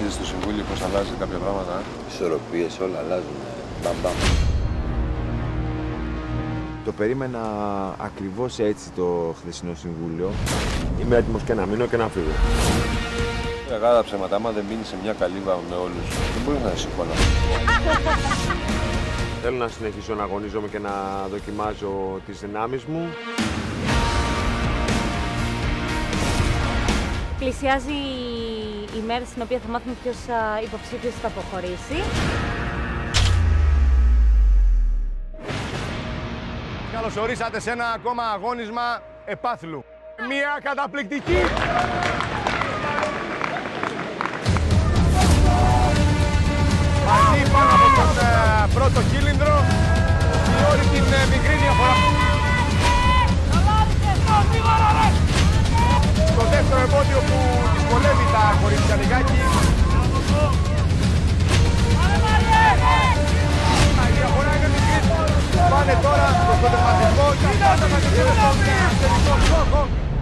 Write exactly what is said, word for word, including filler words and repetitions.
είδες στο Συμβούλιο πώς αλλάζει κάποια πράγματα. Ισορροπίες, όλα αλλάζουν. Μπαμ, μπαμ. Το περίμενα ακριβώς έτσι το χθεσινό Συμβούλιο. Είμαι έτοιμος και να μείνω και να φύγω. Κακά τα ψέματα, άμα δεν μείνει σε μια καλύβα με όλους, δεν μπορεί να είσαι εύκολα. Θέλω να συνεχίσω να αγωνίζομαι και να δοκιμάζω τις δυνάμεις μου. Πλησιάζει η μέρα στην οποία θα μάθουμε ποιος υποψήφιος θα αποχωρήσει. Καλώς ορίσατε σε ένα ακόμα αγώνισμα επάθλου. Μια καταπληκτική... Μαζί πάνω από τον ε, πρώτο κύλινδρο, η όλη την ε, μικρή διαφορά. Το δεύτερο εμπόδιο που δυσκολεύει τα κορίτσια λιγάκι. Η διαφορά είναι μικρή. Πάνε τώρα προς τον τερματισμό και αυτά θα τελειώσουν στον τελικό στόχο.